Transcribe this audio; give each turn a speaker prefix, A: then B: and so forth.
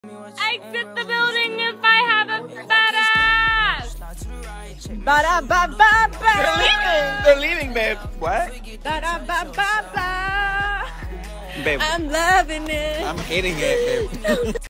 A: Exit the building if I have a fat ass!
B: Ba-da-ba-ba-ba.
C: They're leaving, babe. What?
B: Ba-da-ba-ba-ba.
C: Babe,
B: I'm loving it.
C: I'm hating it, babe.